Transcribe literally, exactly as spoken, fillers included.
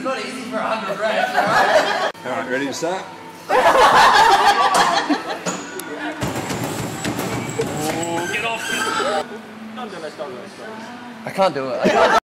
not easy for a hundred reps, right? Alright, ready to start? Oh, get off! Don't do this, don't do this, don't do this. I can't do it. I can't.